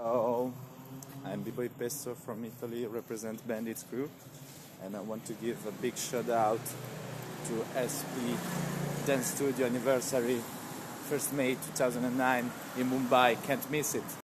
Ciao, I'm B-Boy Pesto from Italy, represent Bandits Crew, and I want to give a big shout out to SP Dance Studio anniversary, 1st May 2009 in Mumbai, can't miss it.